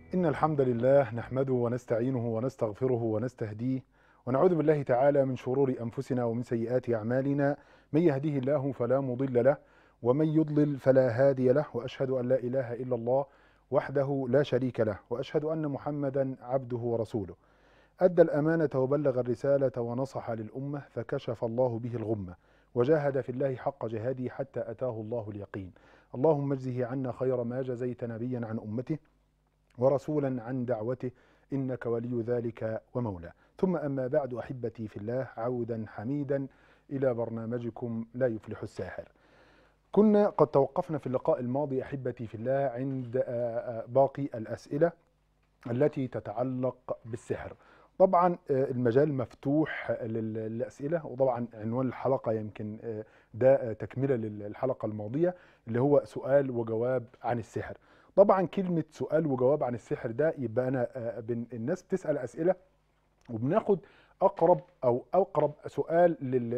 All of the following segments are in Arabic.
إن الحمد لله نحمده ونستعينه ونستغفره ونستهديه ونعوذ بالله تعالى من شرور أنفسنا ومن سيئات أعمالنا. من يهديه الله فلا مضل له ومن يضلل فلا هادي له، وأشهد أن لا إله إلا الله وحده لا شريك له، وأشهد أن محمدا عبده ورسوله. أدى الأمانة وبلغ الرسالة ونصح للأمة فكشف الله به الغمة وجاهد في الله حق جهاده حتى أتاه الله اليقين. اللهم اجزه عنا خير ما جزيت نبيا عن أمته ورسولا عن دعوته، إنك ولي ذلك ومولاه. ثم أما بعد، أحبتي في الله، عودا حميدا إلى برنامجكم لا يفلح الساحر. كنا قد توقفنا في اللقاء الماضي أحبتي في الله عند باقي الأسئلة التي تتعلق بالسحر. طبعا المجال مفتوح للأسئلة، وطبعا عنوان الحلقة يمكن ده تكملة للحلقة الماضية اللي هو سؤال وجواب عن السحر. طبعا كلمة سؤال وجواب عن السحر ده يبقى أنا الناس بتسأل أسئلة وبناخد أقرب سؤال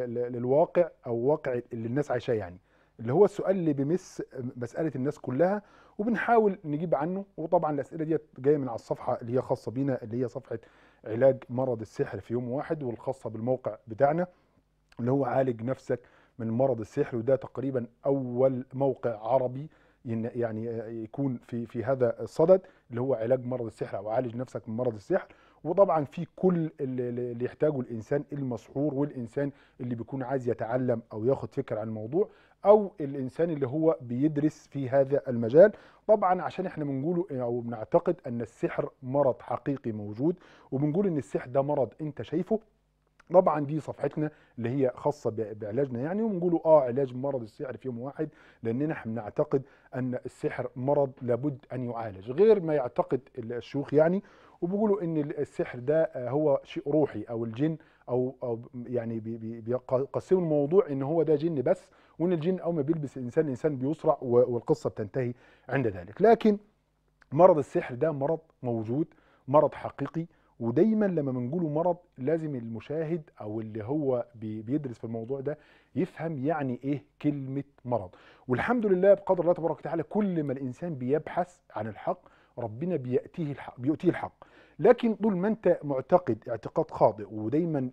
للواقع أو واقع اللي الناس عايشاه، يعني اللي هو السؤال اللي بيمس مسألة الناس كلها وبنحاول نجيب عنه. وطبعا الأسئلة دي جاية من على الصفحة اللي هي خاصة بينا، اللي هي صفحة علاج مرض السحر في يوم واحد، والخاصة بالموقع بتاعنا اللي هو عالج نفسك من مرض السحر. وده تقريبا أول موقع عربي يعني يكون في هذا الصدد، اللي هو علاج مرض السحر أو عالج نفسك من مرض السحر. وطبعا في كل اللي يحتاجه الإنسان المسحور، والإنسان اللي بيكون عايز يتعلم أو ياخد فكرة عن الموضوع، أو الإنسان اللي هو بيدرس في هذا المجال. طبعا عشان احنا بنقوله أو بنعتقد أن السحر مرض حقيقي موجود، وبنقول أن السحر ده مرض أنت شايفه. طبعا دي صفحتنا اللي هي خاصه بعلاجنا يعني، وبنقولوا علاج مرض السحر في يوم واحد، لاننا احنا بنعتقد ان السحر مرض لابد ان يعالج، غير ما يعتقد الشيوخ يعني. وبيقولوا ان السحر ده هو شيء روحي، او الجن او يعني بيقسموا الموضوع ان هو ده جن بس، وان الجن اول ما بيلبس الانسان بيسرع والقصه بتنتهي عند ذلك. لكن مرض السحر ده مرض موجود، مرض حقيقي. ودايما لما بنقوله مرض لازم المشاهد او اللي هو بيدرس في الموضوع ده يفهم يعني ايه كلمة مرض. والحمد لله بقدر الله تبارك وتعالى، كل ما الانسان بيبحث عن الحق ربنا بيؤتيه الحق. لكن طول ما انت معتقد اعتقاد خاطئ، ودايما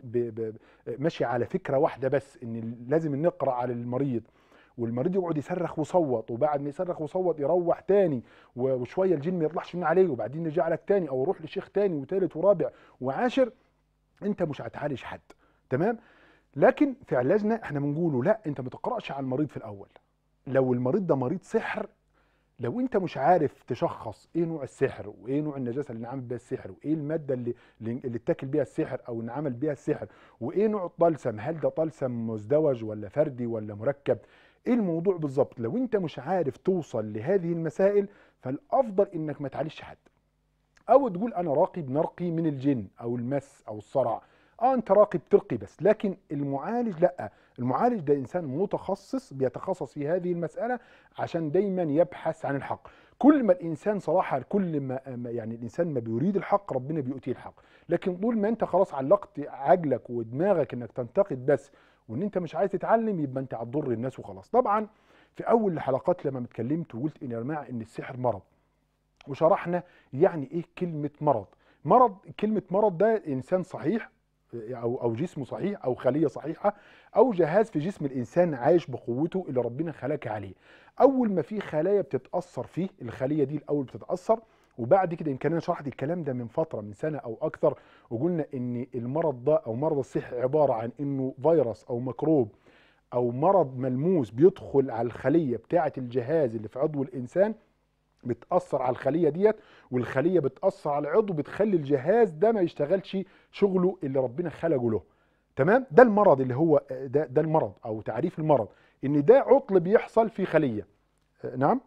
ماشي على فكرة واحدة بس، ان لازم نقرأ على المريض والمريض يقعد يصرخ ويصوت، وبعد ما يصرخ ويصوت يروح تاني وشويه الجن ما يطلعش من عليه، وبعدين يرجع لك تاني او يروح لشيخ تاني وتالت ورابع وعاشر، انت مش هتعالج حد. تمام. لكن في علاجنا احنا بنقوله لا، انت ما تقراش على المريض في الاول. لو المريض ده مريض سحر، لو انت مش عارف تشخص ايه نوع السحر وايه نوع النجاسه اللي انعمل بيها السحر، وايه الماده اللي اتاكل بيها السحر او انعمل بيها السحر، وايه نوع الطلسم، هل ده طلسم مزدوج ولا فردي ولا مركب، ايه الموضوع بالظبط، لو انت مش عارف توصل لهذه المسائل فالافضل انك ما تعالجش حد. او تقول انا راقي بنرقي من الجن او المس او الصرع. انت راقي بترقي بس، لكن المعالج لا، المعالج ده انسان متخصص بيتخصص في هذه المسألة عشان دايما يبحث عن الحق. كل ما الانسان صراحة، كل ما يعني الانسان ما بيريد الحق ربنا بيؤتيه الحق. لكن طول ما انت خلاص علقت عقلك ودماغك انك تنتقد بس، وان انت مش عايز تتعلم، يبقى انت هتضر الناس وخلاص. طبعا في اول الحلقات لما اتكلمت وقلت ان يا جماعه ان السحر مرض، وشرحنا يعني ايه كلمة مرض. كلمة مرض ده انسان صحيح او جسمه صحيح او خلية صحيحة او جهاز في جسم الانسان عايش بقوته اللي ربنا خلقها عليه. اول ما في خلايا بتتأثر فيه، الخلية دي الاول بتتأثر، وبعد كده يمكن انا شرحت الكلام ده من فترة، من سنة او اكثر، وقلنا ان المرض ده او مرض السحر عبارة عن انه فيروس او ميكروب او مرض ملموس بيدخل على الخلية بتاعة الجهاز اللي في عضو الانسان، بتأثر على الخلية ديت، والخلية بتأثر على العضو، بتخلي الجهاز ده ما يشتغلش شغله اللي ربنا خلقه له. تمام. ده المرض اللي هو ده المرض او تعريف المرض، ان ده عطل بيحصل في خلية. نعم.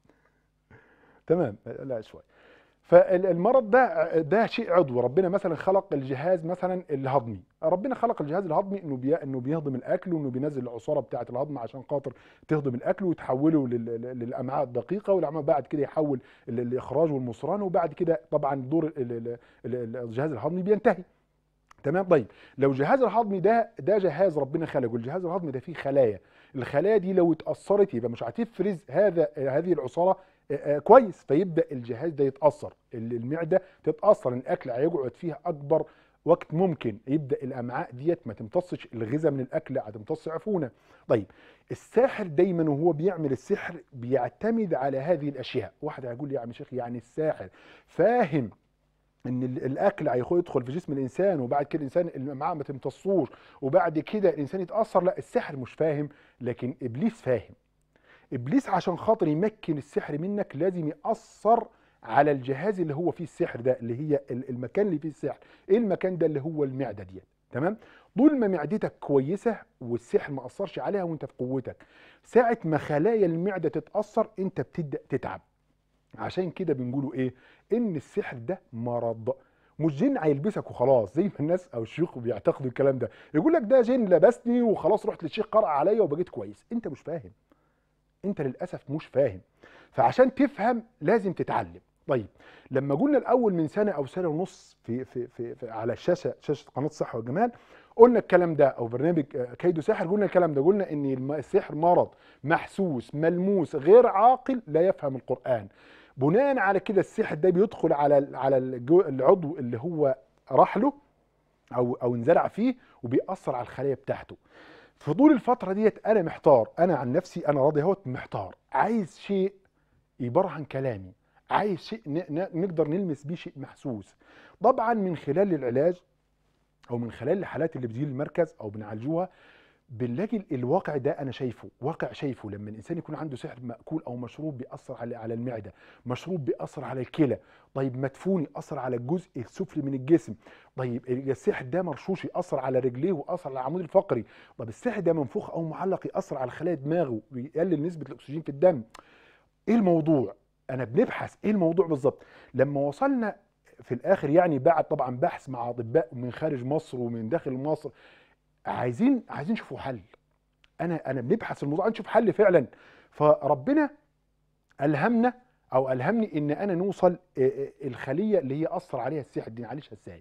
تمام. لا شوي. فالمرض ده شيء عضوي. ربنا مثلا خلق الجهاز مثلا الهضمي، ربنا خلق الجهاز الهضمي انه بيهضم الاكل، وانه بينزل العصاره بتاعه الهضم عشان خاطر تهضم الاكل وتحوله للامعاء الدقيقه، والامعاء بعد كده يحول الاخراج والمصران، وبعد كده طبعا دور الجهاز الهضمي بينتهي. تمام. طيب لو الجهاز الهضمي ده جهاز ربنا خلقه، الجهاز الهضمي ده فيه خلايا، الخلايا دي لو اتأثرت يبقى مش هتفرز هذه العصارة كويس، فيبدا الجهاز ده يتاثر، المعده تتاثر، الاكل هيقعد فيها اكبر وقت ممكن، يبدا الامعاء ديت ما تمتصش الغذاء من الاكل، هتمتص عفونه. طيب الساحر دايما وهو بيعمل السحر بيعتمد على هذه الاشياء. واحد هيقول لي يا عم شيخ يعني الساحر فاهم ان الاكل هيدخل في جسم الانسان وبعد كده الانسان الامعاء ما تمتصوش وبعد كده الانسان يتاثر؟ لا، الساحر مش فاهم، لكن ابليس فاهم. ابليس عشان خاطر يمكن السحر منك لازم ياثر على الجهاز اللي هو فيه السحر ده، اللي هي المكان اللي فيه السحر. ايه المكان ده؟ اللي هو المعده ديت. تمام؟ طول ما معدتك كويسه والسحر ما اثرش عليها وانت في قوتك، ساعه ما خلايا المعده تتاثر انت بتبدا تتعب. عشان كده بنقولوا ايه؟ ان السحر ده مرض، مش جن هيلبسك وخلاص زي ما الناس او الشيوخ بيعتقدوا الكلام ده. يقول لك ده جن لبسني وخلاص رحت للشيخ قرأ عليا وبقيت كويس. انت مش فاهم، انت للاسف مش فاهم. فعشان تفهم لازم تتعلم. طيب لما قلنا الاول من سنه او سنه ونص في على شاشه قناه الصحه والجمال، قلنا الكلام ده، او برنامج كيدو ساحر، قلنا الكلام ده، قلنا ان السحر مرض محسوس ملموس، غير عاقل لا يفهم القرآن. بناء على كده السحر ده بيدخل على العضو اللي هو راح له او انزرع فيه، وبيأثر على الخلايا بتاعته. في طول الفترة ديت أنا محتار، أنا عن نفسي أنا راضي اهوت محتار، عايز شيء يبرهن كلامي، عايز شيء نقدر نلمس بيه شيء محسوس. طبعا من خلال العلاج أو من خلال الحالات اللي بتجي المركز أو بنعالجوها بنلاقي الواقع ده. انا شايفه واقع، شايفه لما الانسان يكون عنده سحر مأكول او مشروب بيأثر على المعده، مشروب بيأثر على الكلى، طيب مدفون يأثر على الجزء السفلي من الجسم، طيب السحر ده مرشوش يأثر على رجليه ويأثر على العمود الفقري، طب السحر ده منفوخ او معلق يأثر على خلايا دماغه ويقلل نسبه الاكسجين في الدم. ايه الموضوع؟ انا بنبحث ايه الموضوع بالظبط. لما وصلنا في الاخر يعني بعد طبعا بحث مع اطباء من خارج مصر ومن داخل مصر، عايزين نشوفوا حل. انا بنبحث الموضوع نشوف حل فعلا. فربنا الهمنا او الهمني ان انا نوصل الخليه اللي هي اثر عليها السحر دي نعالجها ازاي.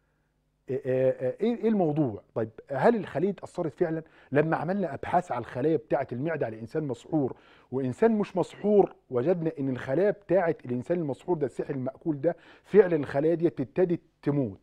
ايه الموضوع؟ طيب هل الخليه اتاثرت فعلا؟ لما عملنا ابحاث على الخلايا بتاعه المعده على انسان مسحور وانسان مش مسحور، وجدنا ان الخلايا بتاعه الانسان المسحور ده السحر المأكول ده فعلا الخلايا دي ابتدت تموت.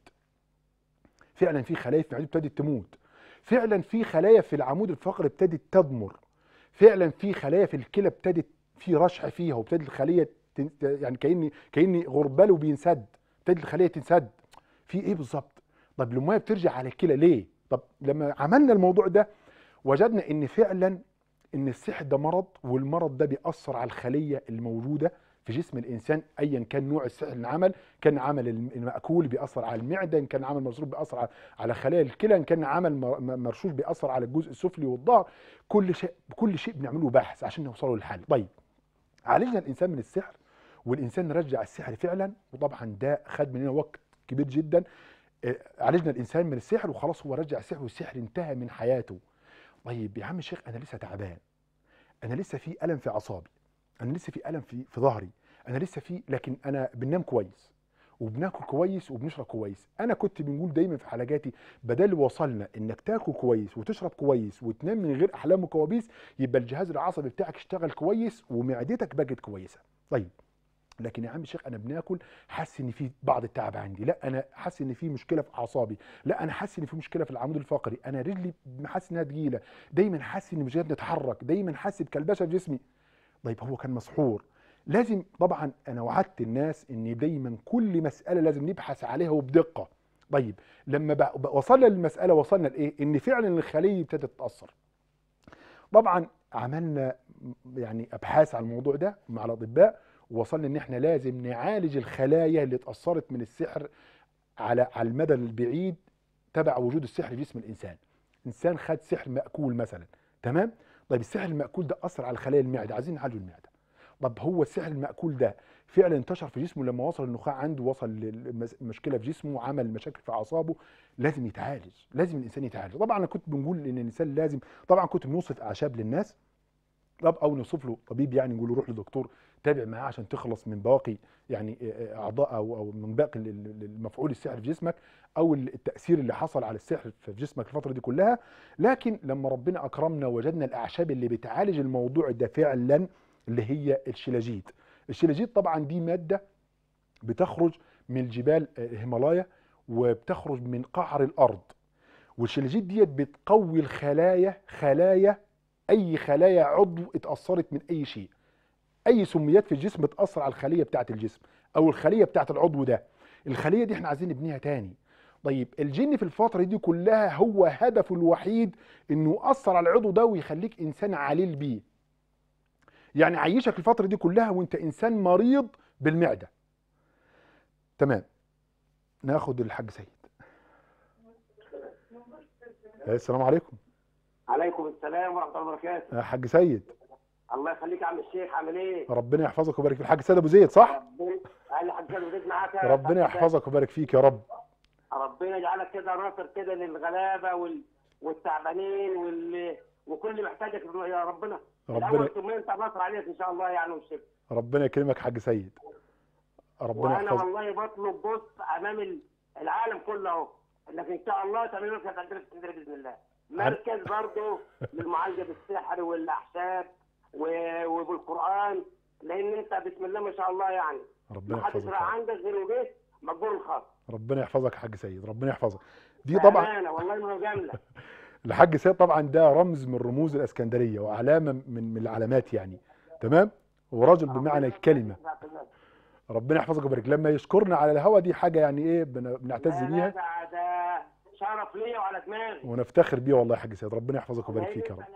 فعلا في خلايا في معدته ابتدت تموت، فعلا في خلايا في العمود الفقري ابتدت تضمر، فعلا في خلايا في الكلى ابتدت في رشح فيها وابتدت الخليه يعني كاني غربال وبينسد، ابتدت الخليه تنسد. في ايه بالظبط؟ طب الميه بترجع على الكلى ليه؟ طب لما عملنا الموضوع ده وجدنا ان فعلا ان السحر ده مرض، والمرض ده بيأثر على الخليه الموجوده في جسم الانسان ايا كان نوع السحر اللي عمل. كان عمل المأكول بيأثر على المعده، ان كان عمل مشروب بيأثر على خلايا الكلى، ان كان عمل مرشوش بيأثر على الجزء السفلي والظهر. كل شيء بنعمله بحث عشان نوصله للحل. طيب عالجنا الانسان من السحر والانسان رجع السحر فعلا، وطبعا ده خد مننا وقت كبير جدا. عالجنا الانسان من السحر وخلاص هو رجع السحر والسحر انتهى من حياته. طيب يا عم الشيخ انا لسه تعبان، انا لسه في الم في اعصابي، انا لسه في الم في ظهري، انا لسه في، لكن انا بننام كويس وبناكل كويس وبنشرب كويس. انا كنت بنقول دايما في حلقاتي بدل وصلنا انك تاكل كويس وتشرب كويس وتنام من غير احلام وكوابيس، يبقى الجهاز العصبي بتاعك اشتغل كويس ومعدتك بقت كويسه. طيب لكن يا عم الشيخ انا بناكل حاسس ان في بعض التعب عندي، لا انا حاسس ان في مشكله في اعصابي، لا انا حاسس ان في مشكله في العمود الفقري، انا رجلي حاسس انها تقيله، دايما حاسس اني مش قادر اتحرك، دايما حاسس بكلبشه في جسمي. طيب هو كان مسحور. لازم طبعا انا وعدت الناس ان دايما كل مساله لازم نبحث عليها وبدقه. طيب لما وصلنا للمساله وصلنا لايه؟ ان فعلا الخليه ابتدت تتاثر. طبعا عملنا يعني ابحاث على الموضوع ده مع الاطباء، ووصلنا ان احنا لازم نعالج الخلايا اللي اتاثرت من السحر على المدى البعيد تبع وجود السحر في جسم الانسان. انسان خد سحر مأكول مثلا، تمام؟ طيب السحر المأكول ده اثر على خلايا المعده، عايزين نعالج المعده. طب هو السحر المأكول ده فعلا انتشر في جسمه لما وصل النخاع عنده، وصل لمشكله في جسمه وعمل مشاكل في اعصابه، لازم يتعالج، لازم الانسان يتعالج. طبعا انا كنت بنقول ان الانسان لازم، طبعا كنت بنوصف اعشاب للناس، طب او نوصف له طبيب يعني نقول له روح لدكتور تابع معاه عشان تخلص من باقي يعني اعضاء او من باقي المفعول السحر في جسمك او التاثير اللي حصل على السحر في جسمك الفتره دي كلها. لكن لما ربنا اكرمنا وجدنا الاعشاب اللي بتعالج الموضوع ده فعلا، اللي هي الشلاجيت، الشيلاجيت طبعا دي ماده بتخرج من الجبال الهيمالايا، وبتخرج من قعر الارض. والشيلاجيت ديت بتقوي خلايا اي خلايا عضو اتاثرت من اي شيء. اي سميات في الجسم بتاثر على الخليه بتاعه الجسم او الخليه بتاعه العضو ده. الخليه دي احنا عايزين نبنيها تاني. طيب الجن في الفتره دي كلها هو هدفه الوحيد انه ياثر على العضو ده ويخليك انسان عليل بيه. يعني عيشك الفتره دي كلها وانت انسان مريض بالمعده. تمام. ناخد الحاج سيد. السلام عليكم. عليكم السلام ورحمه الله وبركاته. يا حاج سيد. الله يخليك يا عم الشيخ، عامل ايه؟ ربنا يحفظك ويبارك فيك. الحاج سيد ابو زيد صح؟ اهلا حاج سيد ابو زيد معاك. ربنا يحفظك ويبارك فيك يا رب. ربنا يجعلك كده ناصر كده للغلابه والتعبانين وكل اللي محتاجك يا ربنا. الاول ثم انت ناصر عليك ان شاء الله يعني والشفا. ربنا يكرمك حاج سيد. ربنا وانا يحفظك. والله بطلب بص امام العالم كله اهو انك ان شاء الله تعمل مركز عندنا في اسكندريه باذن الله. مركز برضه للمعالجه بالسحر والاعشاب وبالقران، لان انت بسم الله ما شاء الله يعني ربنا محدش يحفظك. راح عندك غير وجيت مقبول الخاص. ربنا يحفظك يا حاج سيد. ربنا يحفظك. دي طبعا انا والله ما جامله. الحاج سيد طبعا ده رمز من رموز الاسكندريه وعلامه من العلامات يعني. تمام. وراجل بمعنى الكلمه. ربنا يحفظك ويبارك. لما يشكرنا على الهوا دي حاجه يعني ايه بنعتز بيها. ده شرف ليا وعلى دماغي ونفتخر بيه والله يا حاج سيد. ربنا يحفظك ويبارك فيك يا رب.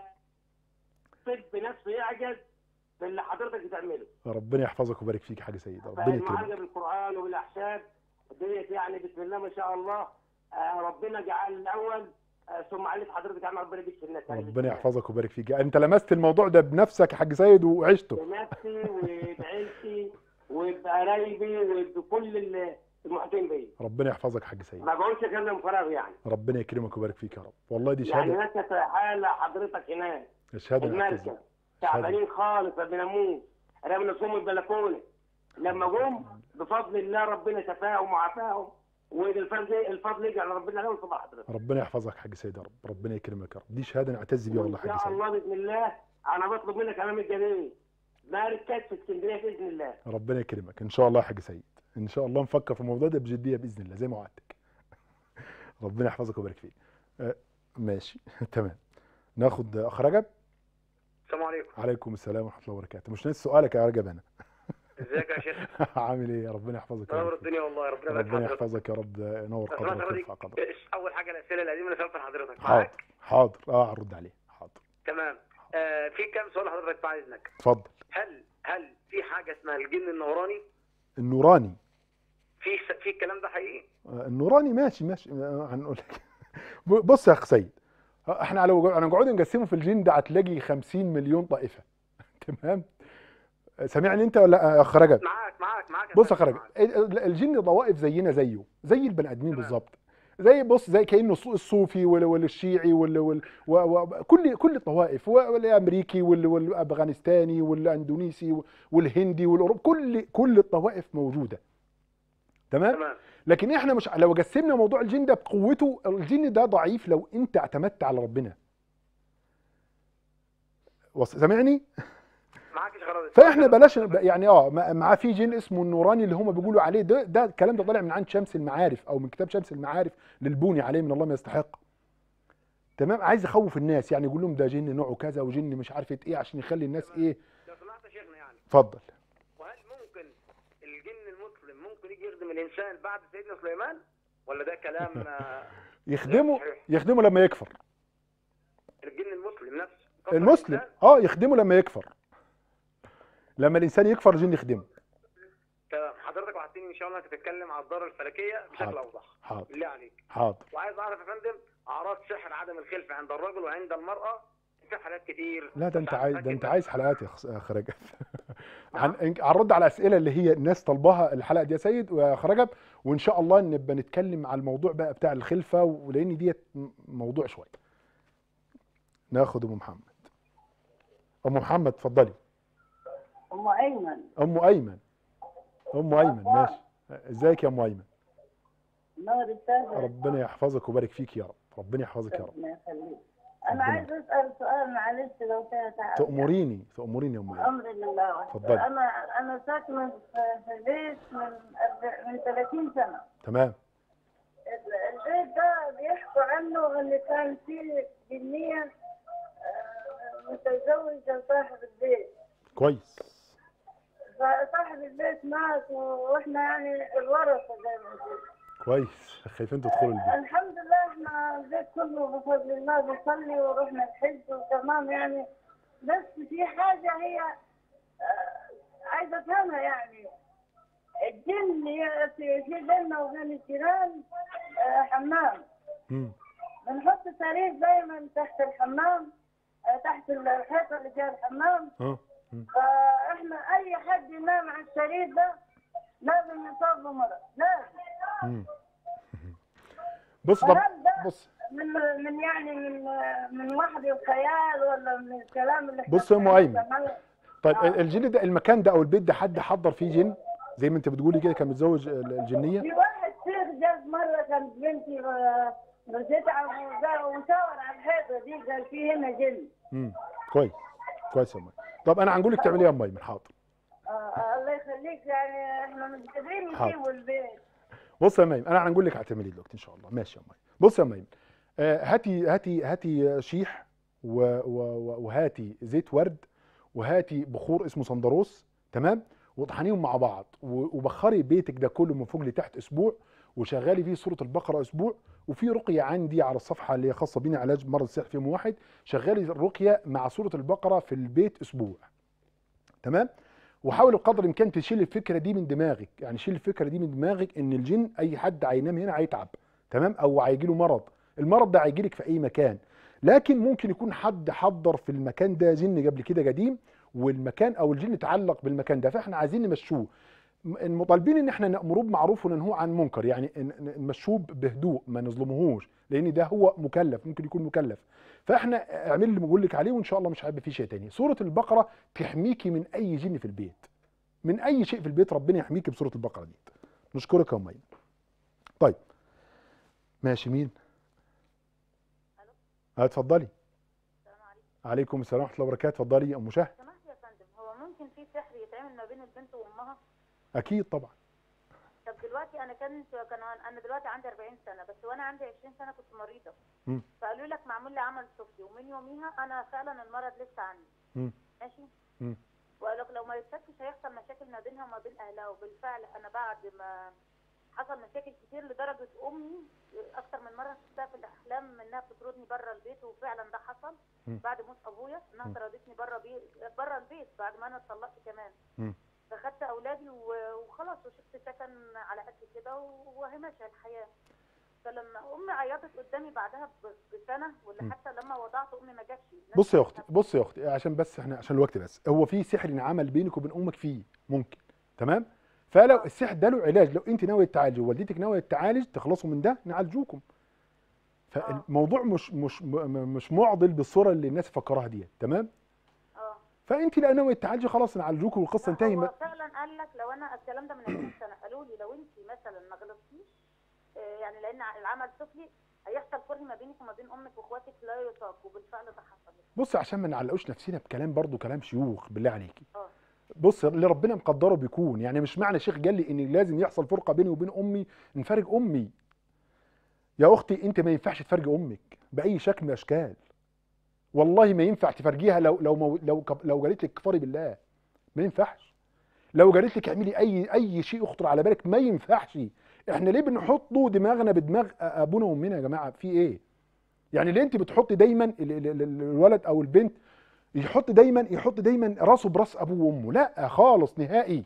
طب نفسه يعجز باللي حضرتك بتعمله. ربنا يحفظك ويبارك فيك يا حاج سيد. ربنا يكرمك. المعالجه بالقران وبالاحساب ديت يعني بسم الله ما شاء الله. ربنا جعل الاول ثم عليك حضرتك عم ربنا يديك في الناس. ربنا يحفظك ويبارك فيك. انت لمست الموضوع ده بنفسك يا حاج سيد وعشته. بنفسي وبعيلتي وبقرايبي وبكل المحيطين بيا. ربنا يحفظك يا حاج سيد. ما بقولش كلام فراغ يعني. ربنا يكرمك ويبارك فيك يا رب. والله دي شهاده. يعني ناس حاله حضرتك هناك. شهاده المركز تعبانين خالص ما بيناموش، رمنا صوم البلكونه. لما جم بفضل الله ربنا شفاهم وعافاهم، والفضل يجي على ربنا لهم صباح حضرتك. ربنا يحفظك يا حاج سيد يا رب. ربنا يكرمك يا رب. دي شهاده نعتز بيها والله يا حاج سيد. ان شاء الله باذن الله. انا بطلب منك امام الجميع مركز في اسكندريه باذن الله. ربنا يكرمك ان شاء الله يا حاج سيد. ان شاء الله نفكر في الموضوع ده بجديه باذن الله زي ما وعدتك. ربنا يحفظك ويبارك فيك. ماشي. تمام. ناخد اخ رجب. السلام عليكم. عليكم السلام ورحمه الله وبركاته. مش ناسي سؤالك يا رجب انا. ازيك يا شيخ؟ عامل ايه؟ ربنا يحفظك. نور الدنيا والله. ربنا يحفظك يا رب. نور قدرك ويرفع قدرك. اول حاجه الاسئله القديمه اللي سالتها لحضرتك. حاضر هرد عليه. حاضر. تمام. في كام سؤال لحضرتك بعد اذنك؟ اتفضل. هل في حاجه اسمها الجن النوراني؟ النوراني في الكلام ده حقيقي؟ النوراني ماشي هنقول لك. بص يا اخ سيد، احنا لو هنقعد نقسمه في الجن ده هتلاقي 50 مليون طائفه. تمام. سامعني انت ولا يا اخ رجب؟ معاك. بص يا اخ رجب، الجن طوائف زينا زي البني ادمين بالظبط. زي كانه الصوفي والشيعي وكل الطوائف، والامريكي والافغانستاني والاندونيسي والهندي والاوروبي، كل الطوائف موجوده. تمام. لكن احنا مش لو قسمنا موضوع الجن ده بقوته، الجن ده ضعيف لو انت اعتمدت على ربنا. سامعني؟ معاك يا خلاص. فاحنا بلاش يعني مع في جن اسمه النوراني اللي هم بيقولوا عليه ده الكلام ده طالع من عند شمس المعارف او من كتاب شمس المعارف للبوني عليه من الله ما يستحق. تمام. عايز يخوف الناس، يعني يقول لهم ده جن نوعه كذا وجن مش عارفه ايه عشان يخلي الناس ايه. لو سمحت يا شيخنا يعني. اتفضل. وهل ممكن الجن المسلم ممكن يجي يخدم الانسان بعد سيدنا سليمان ولا ده كلام يخدمه لما يكفر. الجن المسلم نفسه المسلم يخدمه لما يكفر. لما الانسان يكفر الجن يخدمه. تمام. حضرتك وعدتني ان شاء الله تتكلم على الضرر الفلكيه بشكل اوضح. حاضر. بالله عليك. حاضر. وعايز اعرف يا فندم اعراض سحر عدم الخلفه عند الرجل وعند المراه. في حالات كتير. لا ده انت عايز حلقات يا اخ رجب. هنرد على الاسئله اللي هي الناس طالباها الحلقه دي يا سيد ويا اخ رجب، وان شاء الله نبقى نتكلم على الموضوع بقى بتاع الخلفه، ولان ديت موضوع شويه. ناخد ام محمد. ام محمد اتفضلي. ام ايمن ماشي. ازيك يا ام ايمن؟ ربنا يحفظك ويبارك فيك يا رب. ربنا يحفظك يا رب. أنا عايز أسأل سؤال معلش لو فيها تعب. تأمريني يا أم إيمان. أمر لله. اتفضلي. أنا ساكنة في بيت من 30 سنة. تمام. البيت ده بيحكوا عنه إن كان فيه جنية متزوجة صاحب البيت. كويس. فصاحب البيت مات وإحنا يعني الورثة زي ما بنقول. كويس، خايفين تدخلوا البيت. الحمد لله احنا البيت كله بفضل الله بنصلي ورحنا الحج وتمام يعني. بس في حاجة هي عايزة افهمها يعني. الجن في بيننا وبين الجيران حمام. بنحط سرير دايما تحت الحمام، تحت الحيطة اللي فيها الحمام. فاحنا اي حد ينام على السرير ده لازم يصاب بمرض، لازم. بص طب بص من يعني من وحي الخيال ولا من الكلام اللي بص يا ام ايمن. طيب الجن ده، المكان ده او البيت ده حد حضر فيه جن زي ما انت بتقولي كده، كان متزوج الجنيه؟ في واحد شيخ جاز مره كانت بنتي بتتعب وشاور على الحيطه دي قال في هنا جن. كويس يا ام ايمن. طب انا هنقول لك تعملي ايه يا ام ايمن؟ حاضر. الله يخليك، يعني احنا مش قادرين نسيبوا البيت. بص يا مايم، انا هنقول لك هتعملي دلوقتي ان شاء الله. ماشي يا مايم. بص يا مايم، هاتي شيح وهاتي زيت ورد وهاتي بخور اسمه صندروس، تمام، واطحنيهم مع بعض وبخري بيتك ده كله من فوق لتحت اسبوع، وشغالي فيه سوره البقره اسبوع. وفي رقيه عندي على الصفحه اللي هي خاصه بينا علاج مرض السحر في يوم واحد، شغالي الرقيه مع سوره البقره في البيت اسبوع، تمام. وحاول بقدر الامكان تشيل الفكره دي من دماغك، يعني شيل الفكره دي من دماغك ان الجن اي حد هينام هنا هيتعب، تمام، او هيجي له مرض. المرض ده هيجي لك في اي مكان، لكن ممكن يكون حد حضر في المكان ده جن قبل كده قديم، والمكان او الجن اتعلق بالمكان ده، فاحنا عايزين نمشوه. المطالبين ان احنا نامروه بمعروف وننهوه عن منكر، يعني نمشوه بهدوء، ما نظلمهوش، لان ده هو مكلف، ممكن يكون مكلف. فاحنا اعمل اللي بقول لك عليه، وان شاء الله مش هيبقى فيه شيء تاني. سوره البقره تحميكي من اي جن في البيت، من اي شيء في البيت، ربنا يحميكي بسوره البقره دي. نشكرك يا ام. طيب ماشي، مين؟ الو. اتفضلي. السلام عليكم. عليكم السلام ورحمه الله وبركاته. اتفضلي يا ام شهد. سمحت يا فندم، هو ممكن في سحر يتعمل ما بين البنت وامها؟ اكيد طبعا. طب دلوقتي انا دلوقتي عندي 40 سنه، بس وانا عندي 20 سنه كنت مريضه. فقالوا لك معمول لي عمل سفلي، ومن يوميها انا فعلا المرض لسه عندي. ماشي. وقالوا لك لو ما يتفكش هيحصل مشاكل ما بينها وما بين اهلها، وبالفعل انا بعد ما حصل مشاكل كتير لدرجه امي اكتر من مره شفتها في الاحلام انها بتطردني بره البيت، وفعلا ده حصل بعد موت ابويا، انها طردتني بره البيت بعد ما انا اتطلقت كمان. فخدت اولادي وخلاص، وشفت سكن على قد كده وهي ماشيه الحياه. فلما امي عيطت قدامي بعدها بسنه، ولا حتى لما وضعت امي ما جاتش. بصي يا اختي، عشان بس احنا عشان الوقت، بس هو في سحر انعمل بينك وبين امك فيه ممكن، تمام. فلو السحر ده له علاج، لو انت ناويه تعالجي ووالدتك ناويه تعالج، تخلصوا من ده نعالجوكم. فالموضوع مش معضل بالصوره اللي الناس فكرها ديت، تمام. فانت لا ناويه تعالجي، خلاص نعالجوكم والقصه انتهت. هو فعلا قال لك لو انا الكلام ده من 20 سنه، قالوا لي لو انت مثلا ما غلطتيش، يعني لان العمل سفلي هيحصل كره ما بينك وما بين امك واخواتك لا يطاق، وبالفعل ده حصل. بص، عشان ما نعلقوش نفسنا بكلام برضو كلام شيوخ بالله عليكي. بص، اللي ربنا مقدره بيكون، يعني مش معنى شيخ قال لي ان لازم يحصل فرقه بيني وبين امي نفرج امي. يا اختي انت ما ينفعش تفرجي امك باي شكل من الاشكال، والله ما ينفع تفرجيها. لو قالت لك كفري بالله ما ينفعش. لو قالت لك اعملي اي شيء يخطر على بالك ما ينفعش. احنا ليه بنحطوا دماغنا بدماغ ابونا وامنا يا جماعه؟ في ايه؟ يعني ليه انت بتحطي دايما الولد او البنت يحط دايما راسه براس ابوه وامه؟ لا خالص نهائي.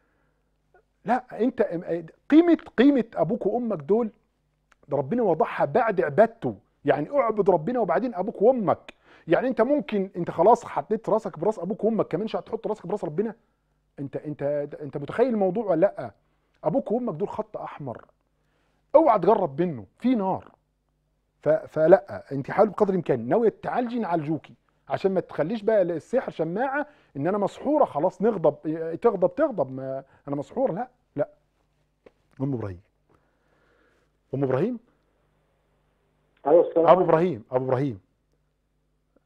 لا، انت قيمه ابوك وامك دول ده ربنا وضعها بعد عبادته، يعني اعبد ربنا وبعدين ابوك وامك. يعني انت ممكن انت خلاص حطيت راسك براس ابوك وامك، كمان مش هتحط راسك براس ربنا؟ انت متخيل الموضوع ولا لا؟ ابوك وامك دول خط احمر، اوعى تجرب منه، في نار. فلا، انت حاول بقدر الامكان ناويه تعالجي نعالجوكي، عشان ما تخليش بقى السحر شماعه ان انا مسحوره خلاص نغضب، تغضب ما انا مسحوره. لا. ام ابراهيم. ايوه السلام ابو ابراهيم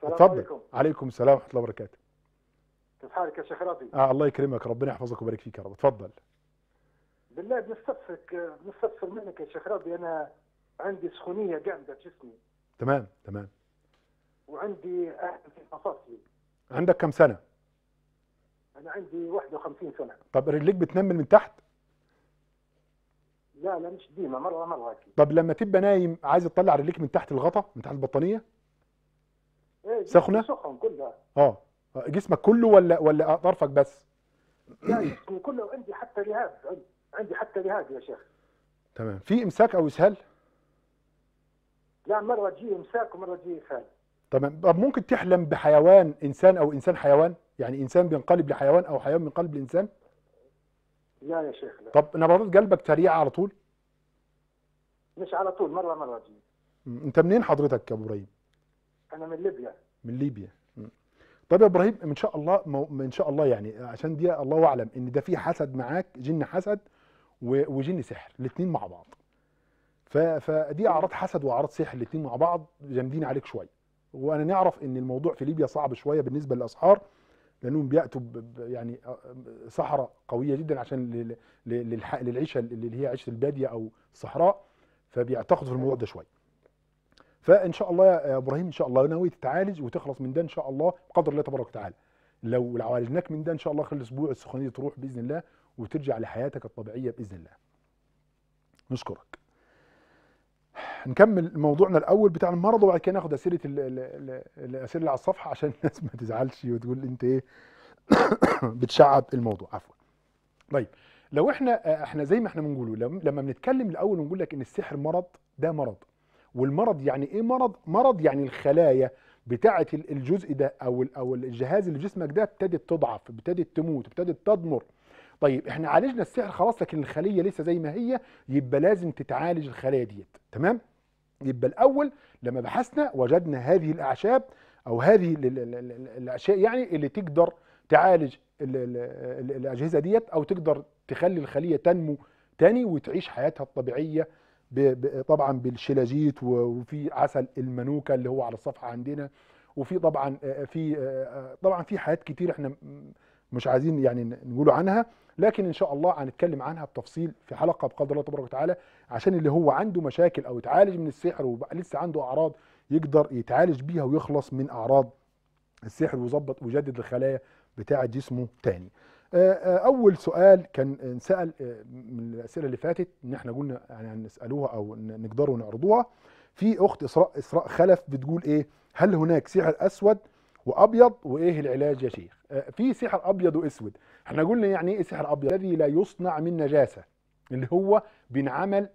اتفضل. عليكم السلام ورحمه الله وبركاته. كيف حالك يا شيخ ربي؟ الله يكرمك، ربنا يحفظك ويبارك فيك يا رب. اتفضل. بالله بنستفسر منك يا شيخ ربي، انا عندي سخونيه جامده في جسمي. تمام. وعندي في مفاصلي. عندك كم سنه؟ انا عندي 51 سنه. طب رجليك بتنمل من تحت؟ لا مش ديما، مره اكيد. طب لما تبقى نايم عايز تطلع رجليك من تحت الغطا، من تحت البطانيه؟ ايه سخنه؟ سخن كلها. جسمك كله ولا طرفك بس؟ لا جسمي كله، وعندي حتى لهاب، عندي حتى لهاب يا شيخ. تمام. في امساك او اسهال؟ لا مره تجي امساك ومره تجي اسهال. تمام. طب ممكن تحلم بحيوان انسان او انسان حيوان؟ يعني انسان بينقلب لحيوان او حيوان بينقلب لانسان؟ لا يا شيخ لا. طب نبضات قلبك سريعه على طول؟ مش على طول، مره تجي. انت منين حضرتك يا ابو ابراهيم؟ انا من ليبيا. من ليبيا. طب يا ابراهيم ان شاء الله يعني عشان دي الله اعلم ان ده في حسد معاك، جن حسد وجن سحر الاثنين مع بعض. فدي اعراض حسد واعراض سحر الاثنين مع بعض جامدين عليك شويه. وانا نعرف ان الموضوع في ليبيا صعب شويه بالنسبه للاسحار، لانهم بياتوا يعني صحراء قويه جدا عشان للعيشه اللي هي عيشه الباديه او الصحراء، فبيعتقدوا في الموضوع ده شويه. فان شاء الله يا ابراهيم ان شاء الله ناوي تتعالج وتخلص من ده ان شاء الله بقدر الله تبارك وتعالى. لو عالجناك من ده ان شاء الله خلال اسبوع السخونيه تروح باذن الله وترجع لحياتك الطبيعيه باذن الله. نشكرك. نكمل موضوعنا الاول بتاع المرض وبعد كده ناخد اسئله الاسئله اللي على الصفحه عشان الناس ما تزعلش وتقول انت ايه بتشعب الموضوع. عفوا. طيب لو احنا زي ما احنا بنقوله لما بنتكلم الاول ونقول لك ان السحر مرض، ده مرض. والمرض يعني ايه مرض يعني الخلايا بتاعه الجزء ده او الجهاز اللي في جسمك ده ابتدت تضعف، ابتدت تموت، ابتدت تضمر. طيب احنا عالجنا السحر خلاص، لكن الخليه لسه زي ما هي، يبقى لازم تتعالج الخلايا ديت. تمام. يبقى الاول لما بحثنا وجدنا هذه الاعشاب او هذه الاشياء يعني اللي تقدر تعالج الاجهزه ديت او تقدر تخلي الخليه تنمو تاني وتعيش حياتها الطبيعيه طبعا بالشلاجيت، وفي عسل المانوكا اللي هو على الصفحه عندنا، وفي طبعا في حاجات كتير احنا مش عايزين يعني نقولوا عنها، لكن ان شاء الله هنتكلم عنها بتفصيل في حلقه بقدر الله تبارك وتعالى، عشان اللي هو عنده مشاكل او يتعالج من السحر ولسه عنده اعراض يقدر يتعالج بيها ويخلص من اعراض السحر ويظبط ويجدد الخلايا بتاعه جسمه تاني. اول سؤال كان انسال من الاسئله اللي فاتت ان احنا قلنا يعني نسالوها او نقدروا نعرضوها. في اخت اسراء خلف بتقول ايه؟ هل هناك سحر اسود وابيض وايه العلاج يا شيخ؟ في سحر ابيض واسود. احنا قلنا يعني ايه سحر ابيض؟ الذي لا يصنع من نجاسه، اللي هو بينعمل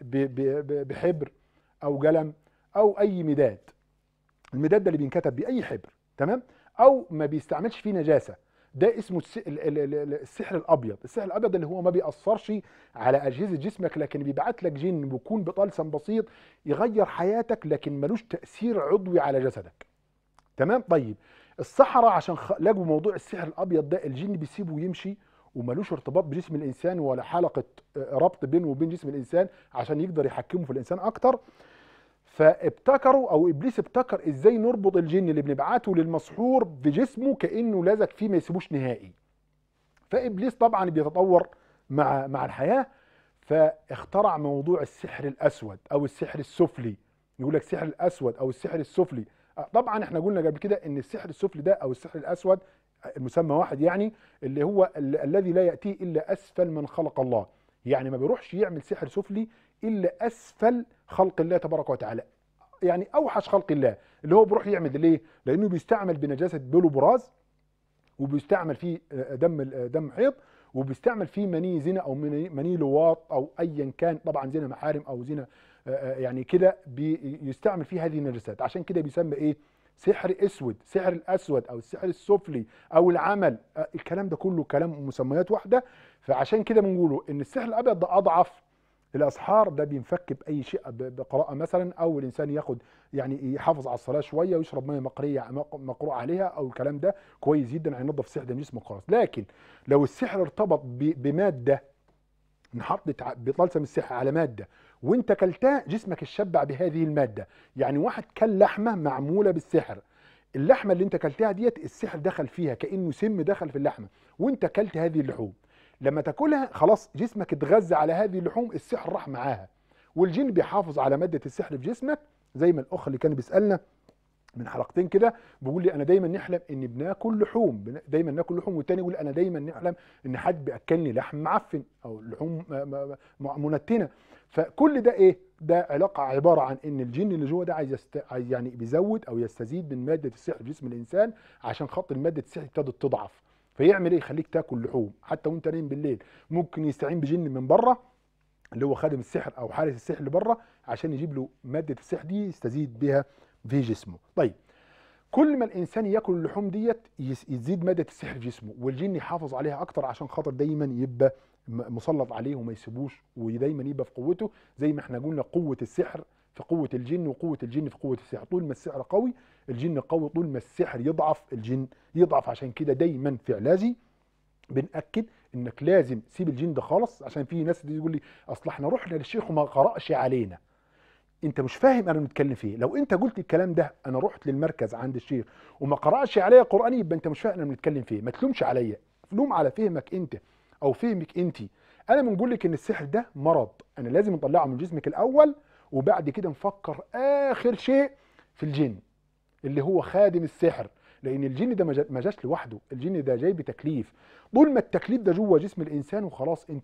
بحبر او قلم او اي مداد. المداد ده اللي بينكتب بيه اي حبر، تمام؟ او ما بيستعملش فيه نجاسه، ده اسمه السحر الابيض. السحر الابيض اللي هو ما بيأثرش على اجهزه جسمك، لكن بيبعت لك جن بيكون بطلسم بسيط يغير حياتك، لكن ملوش تأثير عضوي على جسدك. تمام؟ طيب السحرة عشان لقوا موضوع السحر الابيض ده، الجن بيسيبه ويمشي وملوش ارتباط بجسم الانسان ولا حلقه ربط بينه وبين جسم الانسان عشان يقدر يحكمه في الانسان اكتر. فابتكروا او ابليس ابتكر ازاي نربط الجن اللي بنبعته للمسحور بجسمه كانه لازق فيه ما يسيبوش نهائي. فابليس طبعا بيتطور مع الحياه، فاخترع موضوع السحر الاسود او السحر السفلي. يقول لك السحر الاسود او السحر السفلي. طبعا احنا قلنا قبل كده ان السحر السفلي ده او السحر الاسود المسمى واحد، يعني اللي هو الذي لا ياتيه الا اسفل من خلق الله. يعني ما بيروحش يعمل سحر سفلي الا اسفل خلق الله تبارك وتعالى، يعني اوحش خلق الله اللي هو بيروح يعمل. ليه؟ لانه بيستعمل بنجاسه بول وبراز، وبيستعمل فيه دم حيض، وبيستعمل فيه مني زنا او مني لواط او ايا كان، طبعا زنا محارم او زنا يعني كده بيستعمل فيه هذه النجاسات. عشان كده بيسمى ايه؟ سحر اسود، سحر الاسود او السحر السفلي او العمل. الكلام ده كله كلام مسميات واحده. فعشان كده بنقوله ان السحر الابيض ده اضعف الاسحار، ده بينفك باي شيء، بقراءه مثلا، او الانسان ياخد يعني يحافظ على الصلاه شويه ويشرب ميه مقروء عليها، او الكلام ده كويس جدا هينظف السحر ده من جسمه خالص. لكن لو السحر ارتبط بماده، نحط بطلسم السحر على ماده وانت كلتها، جسمك اتشبع بهذه الماده. يعني واحد كل لحمه معموله بالسحر، اللحمه اللي انت اكلتها ديت السحر دخل فيها، كانه سم دخل في اللحمه وانت اكلت هذه اللحوم. لما تاكلها خلاص جسمك اتغذى على هذه اللحوم، السحر راح معاها. والجن بيحافظ على ماده السحر في جسمك، زي ما الاخ اللي كان بيسالنا من حلقتين كده بيقول لي انا دايما نحلم ان بناكل لحوم، دايما ناكل لحوم، والتاني يقول انا دايما نحلم ان حد بياكلني لحم معفن او لحوم منتنه. فكل ده ايه؟ ده علاقه عباره عن ان الجن اللي جوه ده عايز يعني بيزود او يستزيد من ماده السحر في جسم الانسان، عشان خاطر ماده السحر ابتدت تضعف. فيعمل ايه؟ يخليك تاكل لحوم حتى وانت نايم بالليل. ممكن يستعين بجن من بره اللي هو خادم السحر او حارس السحر اللي بره، عشان يجيب له ماده السحر دي يستزيد بها في جسمه. طيب كل ما الانسان ياكل اللحوم ديت يزيد ماده السحر في جسمه، والجن يحافظ عليها اكتر عشان خاطر دايما يبقى مسلط عليه وما يسيبوش، ودايما يبقى في قوته. زي ما احنا قلنا قوه السحر في قوه الجن، وقوه الجن في قوه السحر. طول ما السحر قوي الجن قوي، طول ما السحر يضعف الجن يضعف. عشان كده دايما في علاجي بنأكد انك لازم تسيب الجن ده خالص. عشان في ناس تقول لي اصل احنا رحنا للشيخ وما قرأش علينا. انت مش فاهم انا بنتكلم في ايه. لو انت قلت الكلام ده انا رحت للمركز عند الشيخ وما قرأش عليا قرآن، يبقى انت مش فاهم انا بنتكلم في ايه. ما تلومش عليا، لوم على فهمك انت او فهمك انت. انا بنقول لك ان السحر ده مرض، انا لازم نطلعه من جسمك الاول، وبعد كده نفكر اخر شيء في الجن اللي هو خادم السحر. لان الجن ده ما جاش لوحده، الجن ده جاي بتكليف. طول ما التكليف ده جوه جسم الانسان وخلاص انت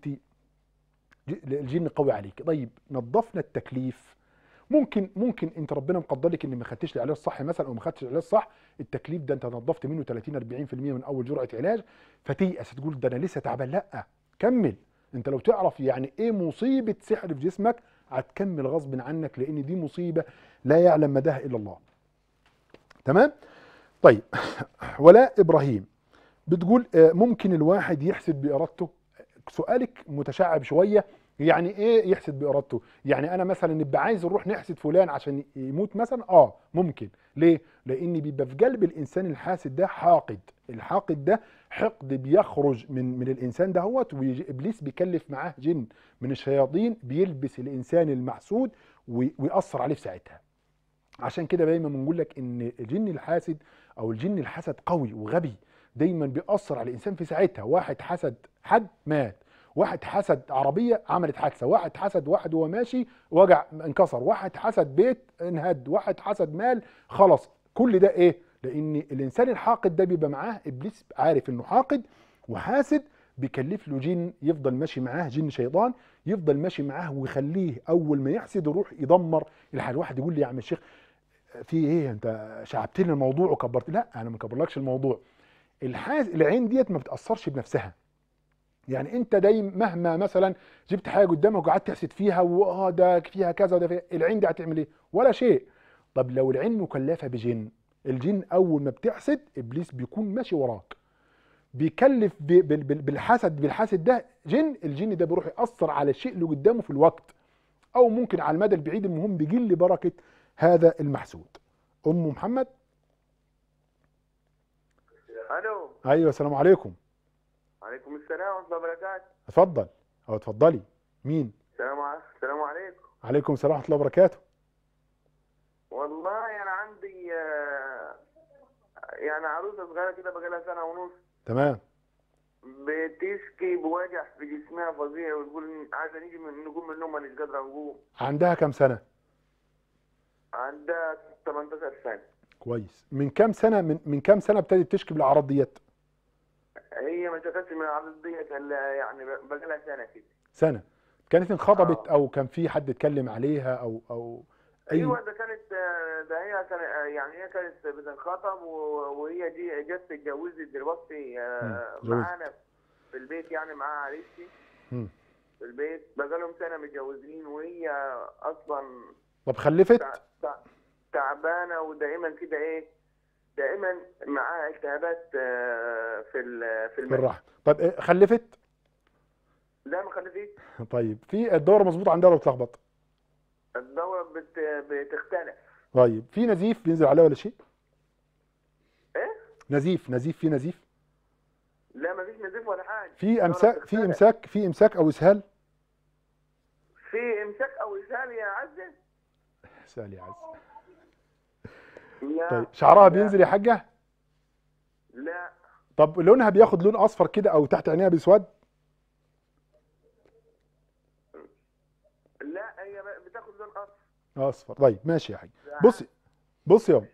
الجن قوي عليك. طيب نظفنا التكليف، ممكن انت ربنا مقدر لك ان ما خدتش العلاج الصح مثلا او ما خدتش العلاج الصح، التكليف ده انت نظفت منه 30 40% من اول جرعه علاج، فتيأس تقول ده انا لسه تعبان. لا كمل. انت لو تعرف يعني ايه مصيبه سحر في جسمك هتكمل غصب عنك، لان دي مصيبه لا يعلم مداها الا الله. تمام؟ طيب ولاء ابراهيم بتقول ممكن الواحد يحسد بارادته؟ سؤالك متشعب شويه. يعني ايه يحسد بارادته؟ يعني انا مثلا نبقى عايز نروح نحسد فلان عشان يموت مثلا؟ ممكن. ليه؟ لان بيبقى في قلب الانسان الحاسد ده حاقد. الحاقد ده حقد بيخرج من الانسان دهوت، وابليس بيكلف معاه جن من الشياطين بيلبس الانسان المحسود ويأثر عليه في ساعتها. عشان كده دايما بنقول لك ان الجن الحاسد او الجن الحسد قوي وغبي، دايما بيأثر على الانسان في ساعتها. واحد حسد حد مات، واحد حسد عربيه عملت حادثه، واحد حسد واحد وهو ماشي وجع انكسر، واحد حسد بيت انهد، واحد حسد مال خلص. كل ده ايه؟ لان الانسان الحاقد ده بيبقى معاه ابليس عارف انه حاقد وحاسد، بيكلف له جن يفضل ماشي معاه، جن شيطان يفضل ماشي معاه ويخليه اول ما يحسد يروح يدمر الحاجه. واحد يقول لي يا عم الشيخ في ايه؟ انت شعبت لي الموضوع وكبرت. لا انا ما كبرلكش الموضوع. العين ديت ما بتاثرش بنفسها. يعني انت دايما مهما مثلا جبت حاجه قدامك وقعدت تحسد فيها ده فيها كذا وده فيها، العين دي هتعمل ايه؟ ولا شيء. طب لو العين مكلفه بجن، الجن اول ما بتحسد ابليس بيكون ماشي وراك، بيكلف بالحسد ده جن، الجن ده بيروح ياثر على الشيء اللي قدامه في الوقت او ممكن على المدى البعيد. المهم بيجل بركه هذا المحسود. ام محمد. الو. ايوه السلام عليكم. وعليكم السلام ورحمه الله وبركاته. اتفضل او اتفضلي. مين؟ السلام عليكم. عليكم السلام ورحمه الله وبركاته. والله انا عندي يعني عروسه صغيره كده بقى لها سنه ونص. تمام. بتشكي بوجع في جسمها فظيع وتقول عايزه نيجي نقوم من النوم مانيش قادره نقوم. عندها كام سنه؟ عندها 18 سنه. كويس. من كام سنه من كام سنه ابتدت تشكي بالاعراض ديت؟ هي ما شكتش من الاعراض ديت الا يعني بقى لها سنه كده. سنه. كانت انخطبت او كان في حد اتكلم عليها او ايوه ده كانت ده هي كانت يعني هي كانت بتنخطب وهي دي جت اتجوزت دلوقتي معانا في البيت، يعني معاها عريستي في البيت بقى لهم سنه متجوزين، وهي اصلا طب خلفت؟ تعبانه ودائما كده ايه، دائما معاها التهابات في الرحم. طب إيه خلفت؟ لا ما خلفتش. طيب في الدوره مظبوط عندها ولا بتلخبط؟ الدوره بتختلف. طيب في نزيف بينزل عليها ولا شيء؟ ايه؟ نزيف في نزيف؟ لا ما فيش نزيف ولا حاجه. في امساك او اسهال؟ في امساك او اسهال يا عزه. اسهال يا عزه. لا. طيب شعرها لا. بينزل يا حاجه؟ لا. طب لونها بياخد لون اصفر كده او تحت عينيها بيسود؟ لا هي بتاخد لون اصفر. اصفر. طيب ماشي يا حاج. بص يا ام،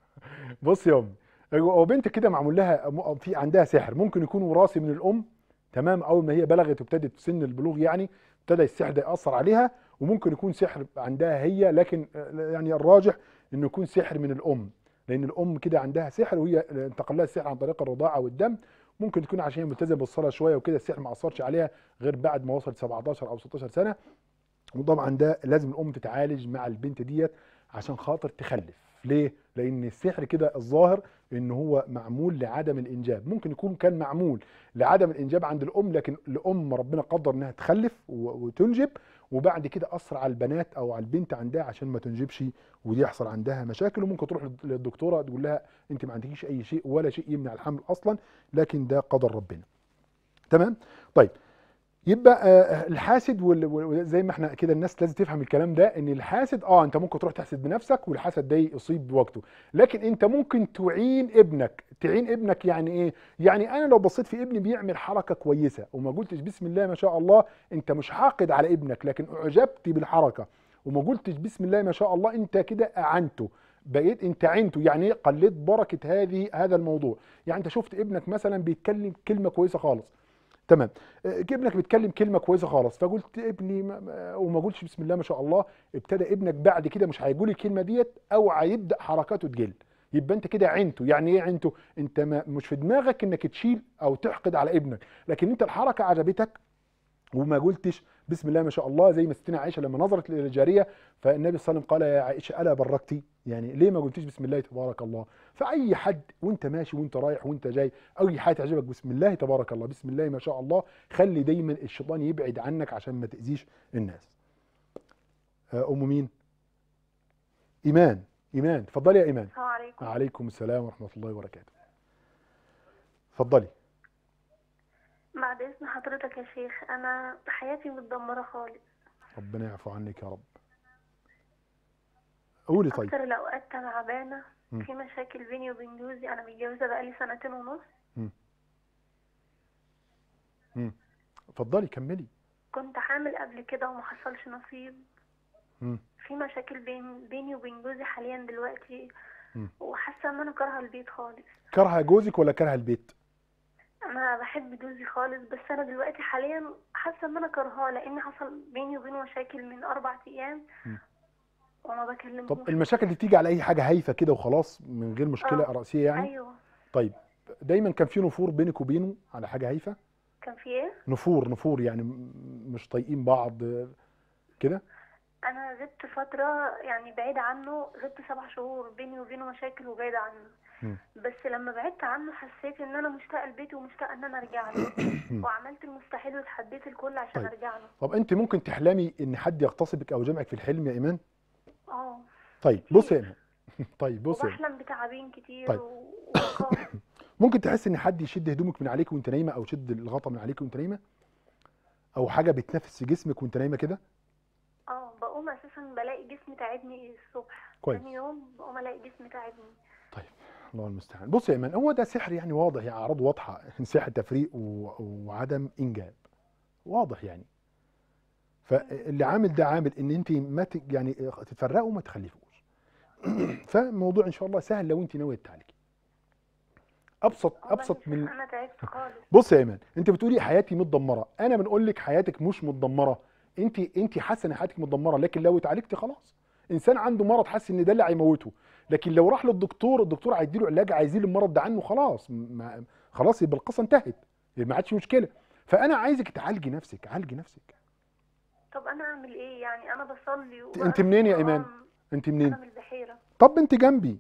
بص يا ام، هو بنت كده معمول لها في عندها سحر، ممكن يكون وراثي من الام، تمام، اول ما هي بلغت وابتدت سن البلوغ يعني ابتدى السحر ده ياثر عليها، وممكن يكون سحر عندها هي، لكن يعني الراجح انه يكون سحر من الام، لان الام كده عندها سحر وهي انتقل لها السحر عن طريق الرضاعه والدم. ممكن تكون عشان هي ملتزمه بالصلاه شويه وكده السحر ما اثرش عليها غير بعد ما وصلت 17 او 16 سنه. وطبعا ده لازم الام تتعالج مع البنت ديت عشان خاطر تخلف. ليه؟ لان السحر كده الظاهر ان هو معمول لعدم الانجاب، ممكن يكون كان معمول لعدم الانجاب عند الام، لكن الام ربنا قدر انها تخلف وتنجب، وبعد كده اثر على البنات او على البنت عندها عشان ما تنجبش ودي يحصل عندها مشاكل، وممكن تروح للدكتوره تقول لها انت ما عندكيش اي شيء ولا شيء يمنع الحمل اصلا، لكن ده قدر ربنا. تمام؟ طيب يبقى الحاسد وزي ما احنا كده الناس لازم تفهم الكلام ده، ان الحاسد انت ممكن تروح تحسد بنفسك والحسد ده يصيب بوقته، لكن انت ممكن تعين ابنك يعني ايه؟ يعني انا لو بصيت في ابني بيعمل حركه كويسه وما قلتش بسم الله ما شاء الله، انت مش حاقد على ابنك لكن اعجبت بالحركه وما قلتش بسم الله ما شاء الله، انت كده اعنته، بقيت انت عينته، يعني ايه؟ قلت بركه هذا الموضوع. يعني انت شفت ابنك مثلا بيتكلم كلمه كويسه خالص، تمام، ابنك بيتكلم كلمه كويسه خالص فقلت ابني وما قلتش بسم الله ما شاء الله، ابتدى ابنك بعد كده مش هيقول الكلمه ديت او هيبدا حركاته تقل، يبقى انت كده عينته. يعني ايه عينته؟ انت مش في دماغك انك تشيل او تحقد على ابنك، لكن انت الحركه عجبتك وما قلتش بسم الله ما شاء الله، زي ما ستنا عائشه لما نظرت للجاريه فالنبي صلى الله عليه وسلم قال يا عائشه الا بركتي، يعني ليه ما قلتيش بسم الله تبارك الله؟ فاي حد وانت ماشي وانت رايح وانت جاي اي حاجه تعجبك بسم الله تبارك الله بسم الله ما شاء الله، خلي دايما الشيطان يبعد عنك عشان ما تاذيش الناس. ام مين؟ ايمان. اتفضلي يا ايمان. السلام عليكم. وعليكم السلام ورحمه الله وبركاته. اتفضلي. بعد اذن حضرتك يا شيخ، انا حياتي متدمره خالص. ربنا يعفو عنك يا رب. قولي طيب. اكتر الاوقات تعبانه، في مشاكل بيني وبين جوزي، انا متجوزه بقالي 2.5 سنين. اتفضلي كملي. كنت حامل قبل كده وما حصلش نصيب. في مشاكل بيني وبين جوزي حاليا دلوقتي، وحاسه ان انا كارهه البيت خالص. كارهه جوزك ولا كارهه البيت؟ انا بحب جوزي خالص، بس انا دلوقتي حاليا حاسه ان انا كارهاه، لان حصل بيني وبينه مشاكل من 4 أيام وما بكلمهوش. طب المشاكل دي تيجي على اي حاجه هايفه كده وخلاص من غير مشكله رئيسيه يعني؟ ايوه. طيب دايما كان في نفور بينك وبينه على حاجه هايفه؟ كان في ايه؟ نفور يعني مش طايقين بعض كده؟ انا غبت فتره يعني بعيده عنه، غبت 7 شهور، بيني وبينه مشاكل وبعيده عنه. بس لما بعدت عنه حسيت ان انا مشتاقه لبيتي ومشتاقه ان انا ارجع له وعملت المستحيل وتحديت الكل عشان ارجع له. طب انت ممكن تحلمي ان حد يغتصبك او يجامعك في الحلم يا ايمان؟ طيب كتير. بصي يا ايمان طيب بصي وبحلم بتعابين كتير. طيب. ممكن تحس ان حد يشد هدومك من عليك وانت نايمه، او يشد الغطا من عليك وانت نايمه، او حاجه بتنفس في جسمك وانت نايمه كده؟ بقوم اساسا بلاقي جسمي تعبني الصبح، كويس. ثاني يوم بقوم الاقي جسمي تعبني. طيب الله المستعان. بص يا ايمان، هو ده سحر يعني واضح، يعني اعراض واضحه، سحر تفريق وعدم انجاب واضح يعني. فاللي عامل ده عامل ان انت ما يعني تتفرقوا وما تخلفوش. فالموضوع ان شاء الله سهل لو انت ناويه تعالجي. ابسط من انا تعبت خالص. بص يا ايمان، انت بتقولي حياتي متدمره، انا بنقول لك حياتك مش متدمره، انت حاسه ان حياتك متدمره، لكن لو اتعالجتي خلاص. انسان عنده مرض حاسس ان ده اللي هيموته، لكن لو راح للدكتور، الدكتور هيديله علاج هيزيل المرض ده عنه، خلاص خلاص يبقى القصه انتهت، ما عادش مشكله. فانا عايزك تعالجي نفسك، عالجي نفسك. طب انا اعمل ايه يعني؟ انا بصلي انت منين يا ايمان؟ انت منين؟ انا من البحيره. طب انت جنبي.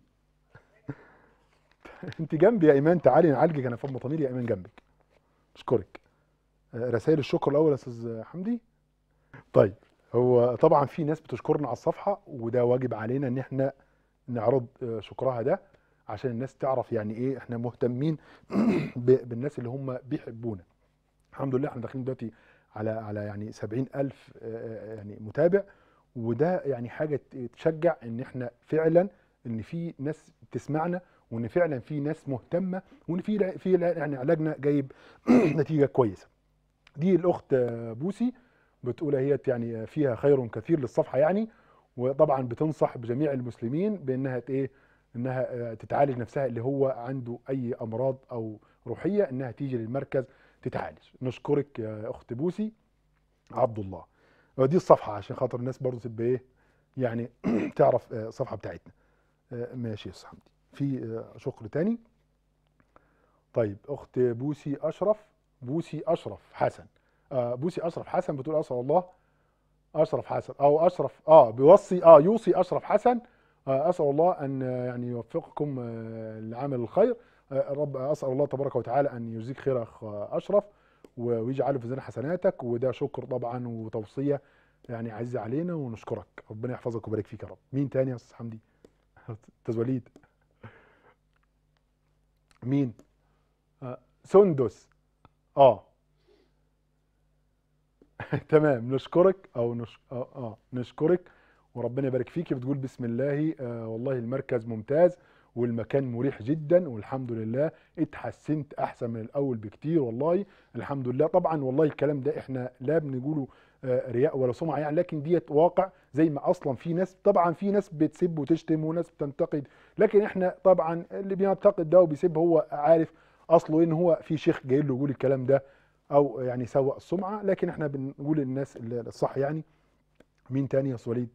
انت جنبي يا ايمان، تعالي نعالجك، انا في ام طمير يا ايمان جنبك. اشكرك. رسائل الشكر الاول يا استاذ حمدي. طيب هو طبعا في ناس بتشكرنا على الصفحه، وده واجب علينا ان احنا نعرض شكرها ده عشان الناس تعرف يعني ايه احنا مهتمين بالناس اللي هم بيحبونا. الحمد لله احنا داخلين دلوقتي على يعني 70,000 يعني متابع، وده يعني حاجه تشجع ان احنا فعلا ان في ناس تسمعنا، وان فعلا في ناس مهتمه، وان في يعني علاجنا جايب نتيجه كويسه. دي الاخت بوسي بتقول هي يعني فيها خير كثير للصفحه يعني، وطبعا بتنصح بجميع المسلمين بانها ايه، انها تتعالج نفسها، اللي هو عنده اي امراض او روحيه انها تيجي للمركز تتعالج. نشكرك يا اخت بوسي عبد الله. ودي الصفحه عشان خاطر الناس برضو تبقى ايه يعني تعرف الصفحه بتاعتنا. ماشي يا استاذ حمدي. في شكر تاني. طيب اخت بوسي اشرف حسن. بوسي اشرف حسن بتقول اسال الله اشرف حسن او اشرف بيوصي يوصي اشرف حسن اسال الله ان يعني يوفقكم لعمل الخير. رب اسال الله تبارك وتعالى ان يجزيك خير اخ اشرف ويجعله في ميزان حسناتك، وده شكر طبعا وتوصيه يعني عزيزه علينا، ونشكرك. ربنا يحفظك ويبارك فيك يا رب. مين تاني يا استاذ حمدي؟ استاذ وليد. مين؟ سندس. تمام. نشكرك نشكرك وربنا يبارك فيك. بتقول بسم الله والله المركز ممتاز والمكان مريح جدا والحمد لله اتحسنت احسن من الاول بكتير والله الحمد لله. طبعا والله الكلام ده احنا لا بنقوله رياء ولا سمعه يعني، لكن ديت واقع. زي ما اصلا في ناس طبعا في ناس بتسب وتشتم وناس بتنتقد، لكن احنا طبعا اللي بينتقد ده وبيسب هو عارف اصله ان هو في شيخ جاي له يقول الكلام ده او يعني سوء السمعه، لكن احنا بنقول للناس الصح يعني. مين تاني يا استاذ وليد؟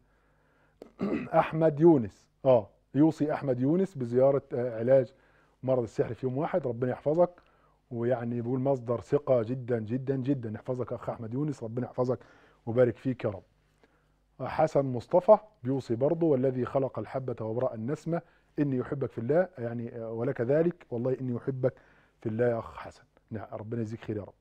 احمد يونس. يوصي احمد يونس بزياره علاج مرض السحر في يوم واحد. ربنا يحفظك، ويعني بيقول مصدر ثقه جدا جدا جدا. يحفظك اخ احمد يونس، ربنا يحفظك ويبارك فيك يا رب. حسن مصطفى بيوصي برضه والذي خلق الحبه وبرأ النسمه اني يحبك في الله يعني ولك ذلك والله اني يحبك في الله يا اخ حسن. نعم ربنا يجزيك خير يا رب.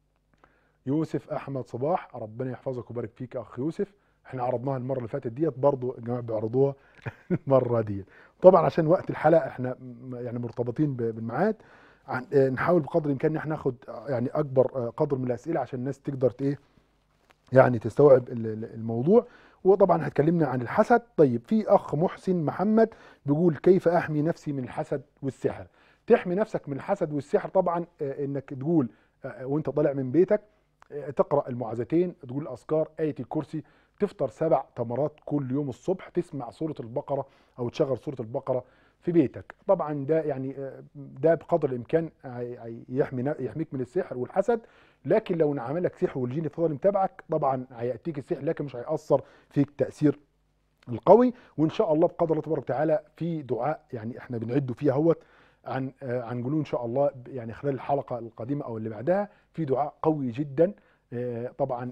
يوسف احمد صباح، ربنا يحفظك ويبارك فيك يا اخ يوسف. احنا عرضناها المره اللي فاتت ديت برضو يا جماعه بيعرضوها المره دي. طبعا عشان وقت الحلقه احنا يعني مرتبطين بالميعاد، نحاول بقدر الامكان ان احنا ناخد يعني اكبر قدر من الاسئله عشان الناس تقدر ايه يعني تستوعب الموضوع. وطبعا هتكلمنا عن الحسد. طيب في اخ محسن محمد بيقول كيف احمي نفسي من الحسد والسحر؟ تحمي نفسك من الحسد والسحر طبعا انك تقول وانت طالع من بيتك تقرأ المعوذتين، تقول أذكار، آية الكرسي، تفطر 7 تمرات كل يوم الصبح، تسمع سورة البقرة أو تشغل سورة البقرة في بيتك. طبعا ده يعني ده بقدر الإمكان يحميك من السحر والحسد. لكن لو عمل لك سحر والجن فضل متابعك طبعا هيأتيك السحر لكن مش هيأثر فيك تأثير القوي. وإن شاء الله بقدر الله تبارك وتعالى في دعاء يعني احنا بنعده فيها هوت عن قولوا ان شاء الله يعني خلال الحلقه القادمه او اللي بعدها في دعاء قوي جدا طبعا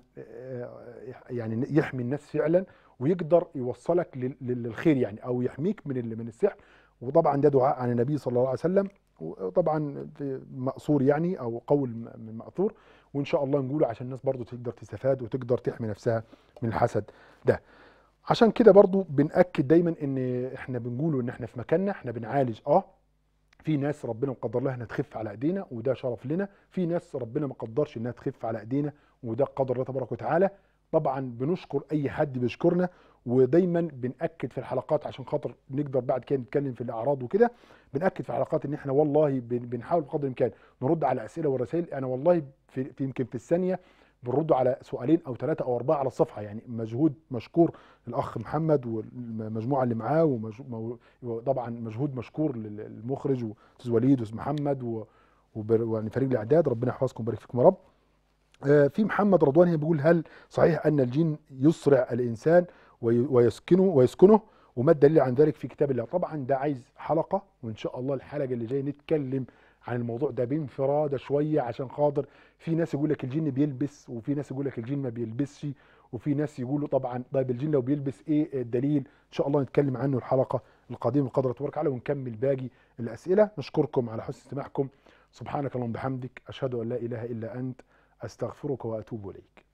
يعني يحمي الناس فعلا ويقدر يوصلك للخير يعني او يحميك من السحر. وطبعا ده دعاء عن النبي صلى الله عليه وسلم وطبعا مأثور يعني او قول من مأثور، وان شاء الله نقوله عشان الناس برضو تقدر تستفاد وتقدر تحمي نفسها من الحسد ده. عشان كده برضو بنأكد دايما ان احنا بنقوله ان احنا في مكاننا احنا بنعالج. في ناس ربنا مقدر لها انها تخف على ايدينا وده شرف لنا، في ناس ربنا ما قدرش انها تخف على ايدينا وده قدر الله تبارك وتعالى. طبعا بنشكر اي حد بيشكرنا، ودايما بنأكد في الحلقات عشان خاطر نقدر بعد كده نتكلم في الاعراض وكده. بنأكد في الحلقات ان احنا والله بنحاول بقدر الامكان نرد على الاسئله والرسائل. انا والله في يمكن في الثانيه بنرد على 2 أو 3 أو 4 على الصفحه، يعني مجهود مشكور الاخ محمد والمجموعه اللي معاه، وطبعا مجهود مشكور للمخرج واستاذ وليد واستاذ محمد وفريق الاعداد. ربنا يحفظكم ويبارك فيكم يا رب. في محمد رضوان هي بيقول هل صحيح ان الجن يسرع الانسان ويسكنه وما الدليل عن ذلك في كتاب الله؟ طبعا ده عايز حلقه، وان شاء الله الحلقه اللي جايه نتكلم عن الموضوع ده بانفراده شويه عشان خاطر في ناس يقول لك الجن بيلبس وفي ناس يقول لك الجن ما بيلبسش وفي ناس يقولوا طبعا طيب الجن لو بيلبس ايه الدليل؟ ان شاء الله نتكلم عنه الحلقه القادمه بقدر الله تبارك وتعالى ونكمل باقي الاسئله. نشكركم على حسن استماعكم. سبحانك اللهم وبحمدك اشهد ان لا اله الا انت استغفرك واتوب اليك.